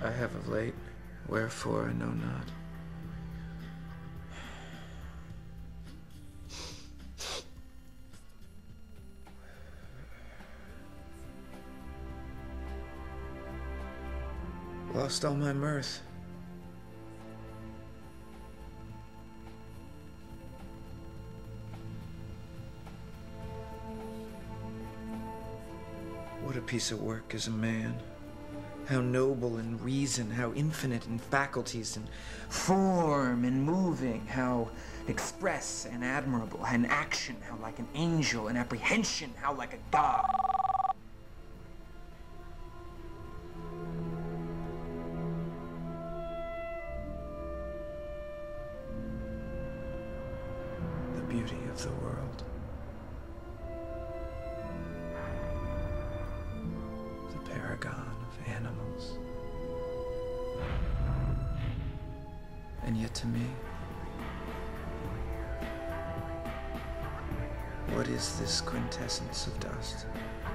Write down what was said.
I have of late, wherefore I know not. Lost all my mirth. What a piece of work is a man. How noble in reason, how infinite in faculties and form and moving, how express and admirable, in action, how like an angel, in apprehension, how like a god. The beauty of the world. The paragon of animals. And yet to me, what is this quintessence of dust?